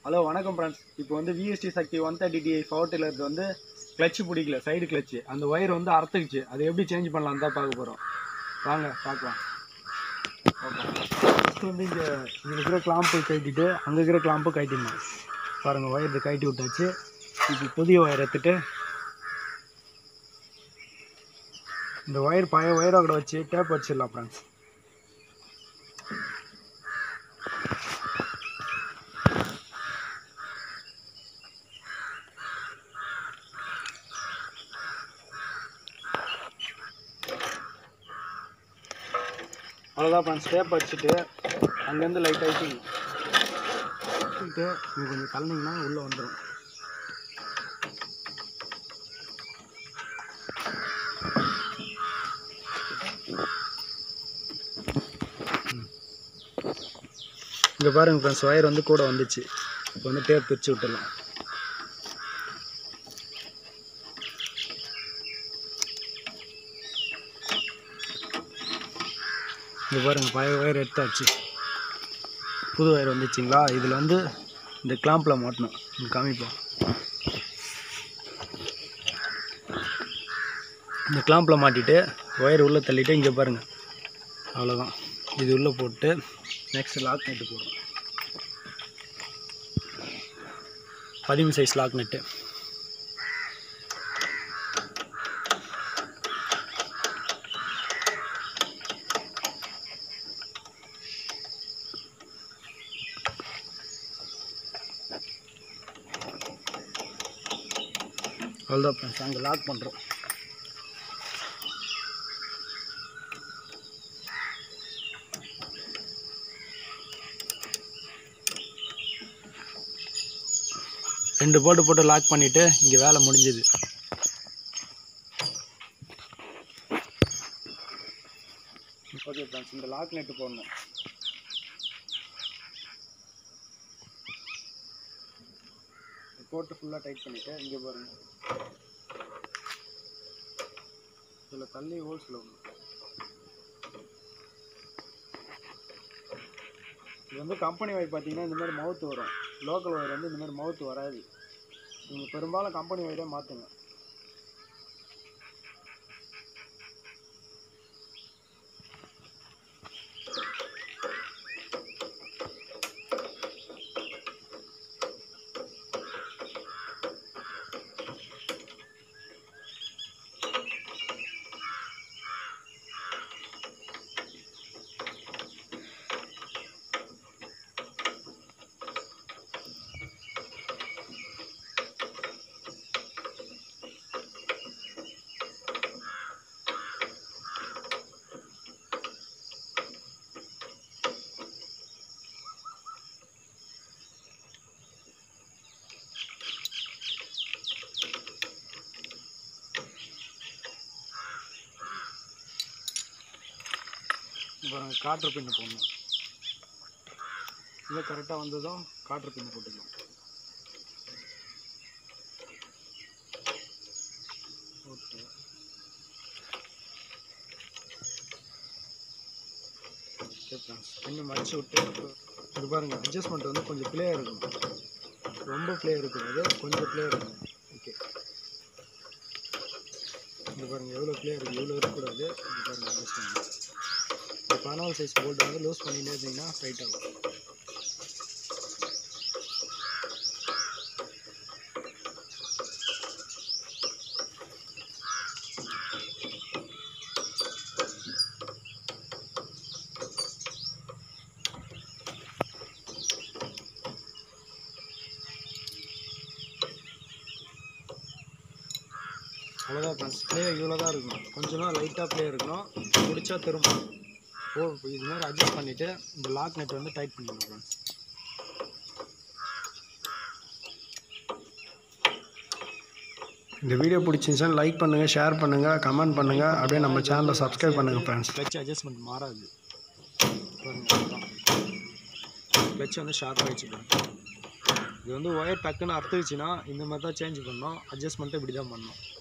Hello வணக்கம் friends. இப்போ வந்து VST Shakti 130Ti power tiller வந்து கிளட்ச் பிடிக்கல, சைடு கிளட்ச், அந்த ஒயர் வந்து அறுத்துக்குச்சு. அதை எப்படி சேஞ்ச் பண்ணலாம் தான் பார்க்க போகிறோம். வாங்க பார்க்கலாம். ஃபஸ்ட்டு வந்து இங்கே இருக்கிற கிளாம்பு கட்டிட்டு அங்கே இருக்கிற கிளாம்பு கட்டிடணும். பாருங்கள், ஒயர் இது கட்டி விட்டாச்சு. இப்போ புதிய ஒயர் எடுத்துட்டு இந்த ஒயர் பழைய ஒயரை கூட வச்சு டேப் வச்சிடலாம் ஃப்ரெண்ட்ஸ். அவ்வளோதான் ஃப்ரெண்ட்ஸ். டேப் வச்சுட்டு அங்கேருந்து லைட் ஆகிட்டு நீங்கள் கொஞ்சம் தள்ளினீங்கன்னா உள்ளே வந்துடும். இங்கே பாருங்கள் ஃப்ரெண்ட்ஸ், ஒயர் வந்து கூட வந்துச்சு. இப்போ வந்து டேப் பிரித்து விட்டுடலாம். இங்கே பாருங்கள், பழைய ஒயர் எடுத்தாச்சு, புது ஒயர் வந்துச்சுங்களா. இதில் வந்து இந்த கிளாம்பில் மாட்டணும். காமிப்போம். இந்த கிளாம்பில் மாட்டிட்டு ஒயர் உள்ளே தள்ளிட்டு இங்கே பாருங்கள், அவ்வளோதான். இது உள்ளே போட்டு நெக்ஸ்ட் லாக் நெட்டு போடுறோம். 13 சைஸ் லாக் நெட்டு. அவ்வளோதான் ஃப்ரெண்ட்ஸ், அங்கே லாக் பண்ணுறோம். ரெண்டு போட்டு லாக் பண்ணிவிட்டு இங்கே வேலை முடிஞ்சுது. ஓகே ஃப்ரெண்ட்ஸ், இந்த லாக் நெட்டு போடணும். போட்டு ஃபுல்லாக டைட் பண்ணிவிட்டு இங்கே பாருங்கள், இதில் தள்ளி ஹோல்ஸில் ஒன்று. இது வந்து கம்பெனி ஒயர் பார்த்தீங்கன்னா இந்த மாதிரி மவுத்து வரும். லோக்கல் ஒயர் வந்து இந்த மாதிரி மவுத்து வராது. நீங்கள் பெரும்பாலும் கம்பெனி ஒயரே மாற்றுங்க. இப்போ காட்டர் பின்னு போடணும். இல்லை கரெக்டாக வந்ததும் காட்டர் பின்னு போட்டுக்கலாம். ஓகே, பின்னு மடிச்சு விட்டு இது பாருங்கள், அட்ஜஸ்ட்மெண்ட் வந்து கொஞ்சம் பிளேயாக இருக்கும். ரொம்ப பிளேயாக இருக்கக்கூடாது, கொஞ்சம் பிளேயாக இருக்கும். ஓகே, இது பாருங்கள் எவ்வளோ பிளேயாக இருக்குது, இவ்வளோ இருக்கக்கூடாது. இது பாருங்கள் அட்ஜஸ்ட்மெண்ட். 14 சைஸ் போல்ட் வந்து லூஸ் பண்ணிகிட்டே இருந்தீங்கன்னா டைட் ஆகும். அவ்வளோதான் ஃப்ரெண்ட்ஸ், பிளே இவ்வளோ தான் இருக்கணும். கொஞ்சம் லைட்டாக பிளே இருக்கணும். பிடிச்சா திரும்ப இது மாதிரி அட்ஜஸ்ட் பண்ணிவிட்டு இந்த லாக் நெட் வந்து டைட் பண்ணிடணும் ஃப்ரெண்ட்ஸ். இந்த வீடியோ பிடிச்சிருந்துச்சுன்னா லைக் பண்ணுங்கள், ஷேர் பண்ணுங்கள், கமெண்ட் பண்ணுங்கள். அப்படியே நம்ம சேனலை சப்ஸ்கிரைப் பண்ணுங்கள் ஃப்ரெண்ட்ஸ். கிளட்ச் அட்ஜஸ்ட்மெண்ட் மாறாது. கிளட்ச் வந்து ஷார்ப்பாக வச்சுக்கணும். இது வந்து ஒயர் டக்குன்னு அறுத்துச்சுன்னா இந்த மாதிரி தான் சேஞ்ச் பண்ணணும். அட்ஜஸ்ட்மெண்ட்டு இப்படி தான் பண்ணணும்.